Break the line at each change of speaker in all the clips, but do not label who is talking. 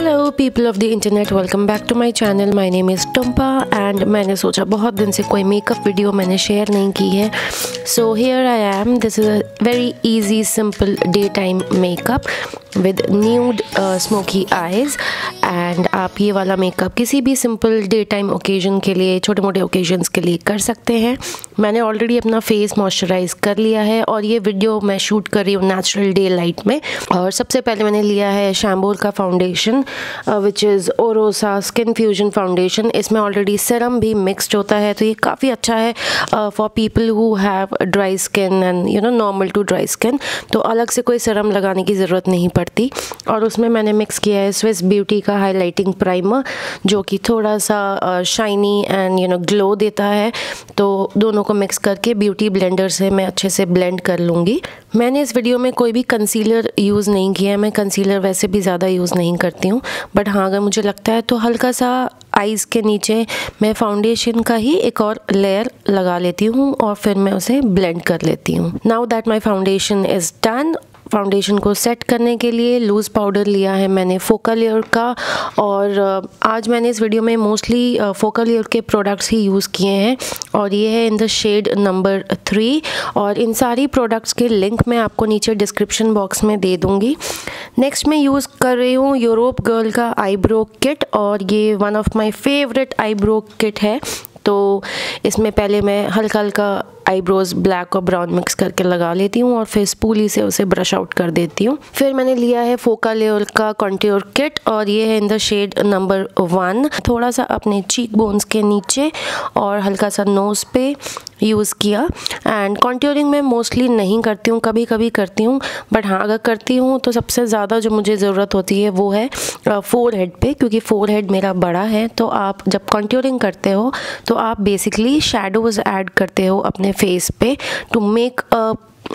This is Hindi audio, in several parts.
Hello people of the internet, welcome back to my channel. My name is Tumpa and मैंने सोचा बहुत दिन से कोई मेकअप वीडियो मैंने शेयर नहीं की है, so here I am. This is a very easy simple day time makeup with nude smoky eyes. And आप ये वाला मेकअप किसी भी सिंपल डे टाइम ओकेजन के लिए, छोटे मोटे ओकेजन्स के लिए कर सकते हैं। मैंने ऑलरेडी अपना फेस मॉइस्चराइज कर लिया है और ये वीडियो मैं शूट कर रही हूँ नेचुरल डे लाइट में। और सबसे पहले मैंने लिया है शैम्बोर का foundation which is Orosa skin fusion foundation. इसमें ऑलरेडी सीरम भी मिक्सड होता है, तो ये काफ़ी अच्छा है for people who have dry skin and you know normal to dry skin. तो अलग से कोई सीरम लगाने की ज़रूरत नहीं पड़ती। और उसमें मैंने मिक्स किया है स्विस ब्यूटी का हाइलाइटिंग प्राइमर, जो कि थोड़ा सा shiny and you know glow देता है। तो दोनों को मिक्स करके ब्यूटी ब्लेंडर से मैं अच्छे से ब्लेंड कर लूँगी। मैंने इस वीडियो में कोई भी कंसीलर यूज़ नहीं किया है। मैं कंसीलर वैसे भी ज़्यादा यूज़ नहीं करती हूँ, बट हाँ अगर मुझे लगता है तो हल्का सा आईज़ के नीचे मैं फाउंडेशन का ही एक और लेयर लगा लेती हूँ और फिर मैं उसे ब्लेंड कर लेती हूँ। Now that my foundation is done, foundation को सेट करने के लिए लूज़ पाउडर लिया है मैंने फोकलयोर का। और आज मैंने इस वीडियो में मोस्टली फोकलयोर के प्रोडक्ट्स ही यूज़ किए हैं और ये है इन द शेड नंबर 3। और इन सारी प्रोडक्ट्स के लिंक मैं आपको नीचे डिस्क्रिप्शन बॉक्स में दे दूँगी। नेक्स्ट मैं यूज़ कर रही हूँ यूरोप गर्ल का आईब्रो किट, और ये one of my favourite eyebrow kit है। तो इसमें पहले मैं हल्का हल्का आईब्रोज ब्लैक और ब्राउन मिक्स करके लगा लेती हूँ और फिर स्पूली से उसे ब्रश आउट कर देती हूँ। फिर मैंने लिया है फोकलयोर का कॉन्ट्योर किट और ये है इन द शेड नंबर 1। थोड़ा सा अपने चीक बोन्स के नीचे और हल्का सा नोज़ पे यूज़ किया। एंड कॉन्ट्योरिंग मैं मोस्टली नहीं करती हूँ, कभी कभी करती हूँ, बट हाँ अगर करती हूँ तो सबसे ज़्यादा जो मुझे ज़रूरत होती है वो है फोरहेड पे, क्योंकि फोरहेड मेरा बड़ा है। तो आप जब कॉन्ट्योरिंग करते हो तो आप बेसिकली शैडोज़ ऐड करते हो अपने फेस पे to make a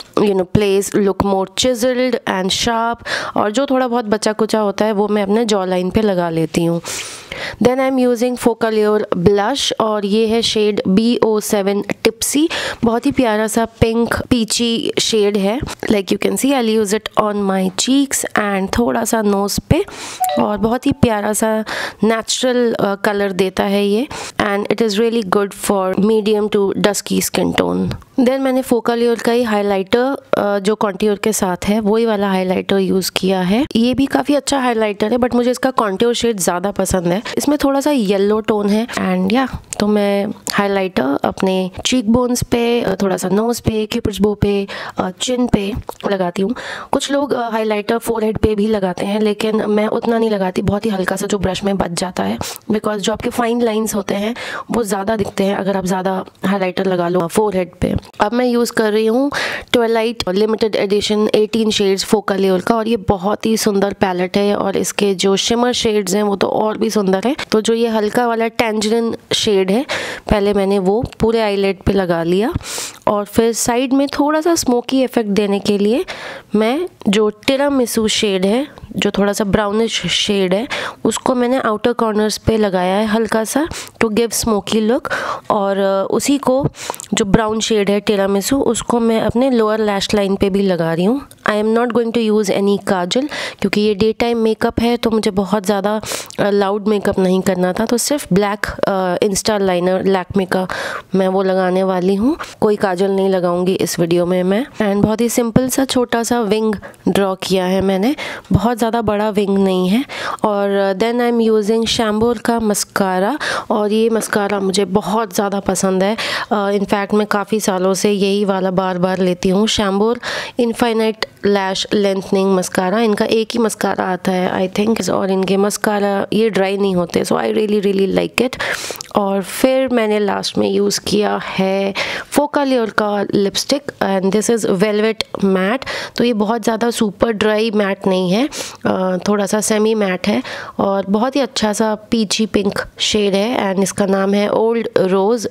place look more chiselled and sharp. और जो थोड़ा बहुत बचा कुचा होता है वो मैं अपने जॉ लाइन पे लगा लेती हूँ। Then I am using Focallure blush और ये है शेड BO7 टिप्सी। बहुत ही प्यारा सा पिंक पीची शेड है। Like you can see I use it on my cheeks and थोड़ा सा नोज पे, और बहुत ही प्यारा सा नेचुरल कलर देता है ये। And it is really good for medium to dusky skin tone. Then मैंने फोकलयोर का ही हाइलाइटर जो कॉन्ट्योर के साथ है वही वाला हाइलाइटर यूज़ किया है। ये भी काफ़ी अच्छा हाइलाइटर है, बट मुझे इसका कॉन्ट्योर शेड ज़्यादा पसंद है। इसमें थोड़ा सा येलो टोन है। एंड या तो मैं हाइलाइटर अपने चीक बोन्स पे, थोड़ा सा नोज़ पे, क्यूपिड्स बो पे, चिन पे लगाती हूँ। कुछ लोग हाइलाइटर फोरहेड पे भी लगाते हैं, लेकिन मैं उतना नहीं लगाती। बहुत ही हल्का सा जो ब्रश में बच जाता है, बिकॉज जो आपके फाइन लाइंस होते हैं वो ज़्यादा दिखते हैं अगर आप ज़्यादा हाइलाइटर लगा लो फोरहेड पे। अब मैं यूज़ कर रही हूँ twilight limited edition 18 shades Folklore का, और ये बहुत ही सुंदर पैलेट है और इसके जो शिमर शेड्स हैं वो तो और भी सुंदर है। तो जो ये हल्का वाला टैंजरिन शेड है, पहले मैंने वो पूरे आईलेट पे लगा लिया और फिर साइड में थोड़ा सा स्मोकी इफेक्ट देने के लिए मैं जो टिरामिसू शेड है, जो थोड़ा सा ब्राउनिश शेड है, उसको मैंने आउटर कॉर्नर्स पे लगाया है हल्का सा टू गिव स्मोकी लुक। और उसी को जो ब्राउन शेड है टिरामिसू, उसको मैं अपने लोअर लैश लाइन पे भी लगा रही हूँ। I am not going to use any kajal, क्योंकि ये डे टाइम मेकअप है तो मुझे बहुत ज़्यादा लाउड मेकअप नहीं करना था। तो सिर्फ ब्लैक इंस्टा लाइनर लैक्मे का मैं वो लगाने वाली हूँ। कोई काजल नहीं लगाऊंगी इस वीडियो में मैं। एंड बहुत ही सिंपल सा छोटा सा विंग ड्रॉ किया है मैंने, बहुत ज़्यादा बड़ा विंग नहीं है। और then I am using Chambor का मस्कारा, और ये मस्कारा मुझे बहुत ज़्यादा पसंद है। इनफैक्ट मैं काफ़ी सालों से यही वाला बार बार लेती हूँ, Chambor infinite lash lengthening mascara. इनका एक ही मस्कारा आता है आई थिंक, और इनके मस्कारा ये ड्राई नहीं होते, so I really like it. और फिर मैंने लास्ट में यूज़ किया है फोकलयोर का lipstick and this is velvet matte. तो ये बहुत ज़्यादा सुपर ड्राई मैट नहीं है, थोड़ा सा सेमी मैट है और बहुत ही अच्छा सा पीची पिंक शेड है। एंड इसका नाम है ओल्ड रोज़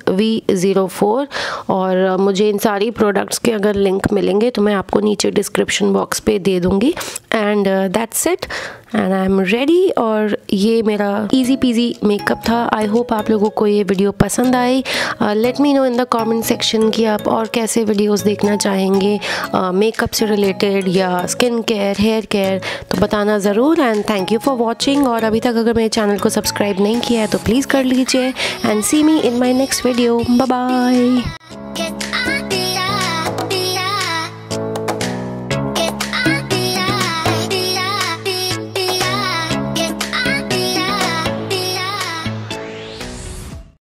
V04। और मुझे इन सारी प्रोडक्ट्स के अगर लिंक मिलेंगे तो मैं आपको नीचे डिस्क्रिप्शन बॉक्स पे दे दूँगी। And that's it. And I am ready. और ये मेरा इजी पीजी मेकअप था। आई होप आप लोगों को ये वीडियो पसंद आई। Let me know in the comment section कि आप और कैसे वीडियोस देखना चाहेंगे मेकअप से रिलेटेड या स्किन केयर, हेयर केयर, तो बताना ज़रूर। And thank you for watching. और अभी तक अगर मेरे चैनल को सब्सक्राइब नहीं किया है तो प्लीज़ कर लीजिए। And see me in my next video. Bye bye.